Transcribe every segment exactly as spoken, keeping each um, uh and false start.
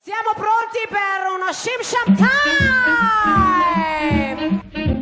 Siamo pronti per uno Shim Sham Time!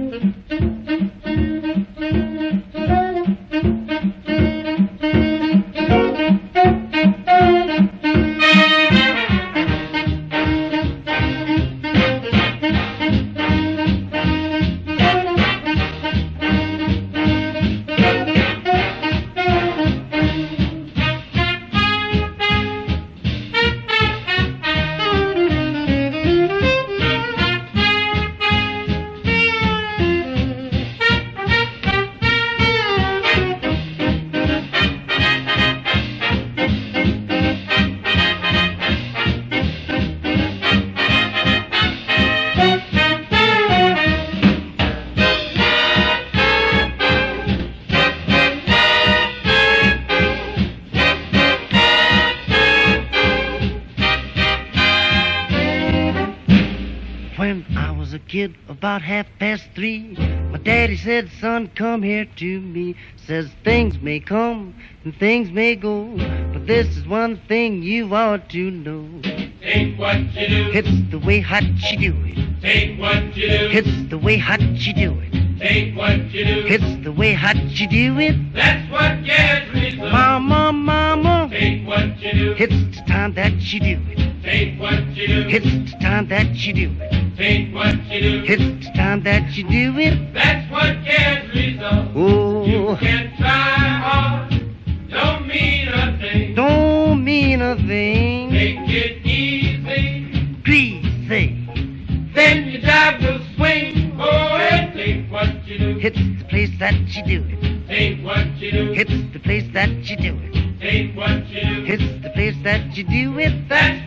When I was a kid, about half past three, my daddy said, son, come here to me. Says things may come and things may go, but this is one thing you ought to know. Take what you do. It's the way hot you do it. Take what you do. It's the way hot you do it. Take what you do. It's the way hot you do it. That's what gets me. Mama, mama. Take what you do. It's the time that you do it. Take what you do. It's the time that you do it. Take what you do. It's the time that you do it. That's what gets results. Oh, You can try hard. Don't mean a thing. don't mean a thing. Take it easy. Greasy. Then you dive to swing. Oh, and take what you do. It's the place that you do it. Take what you do. It's the place that you do it. Take what you do. It's the place that you do it. That's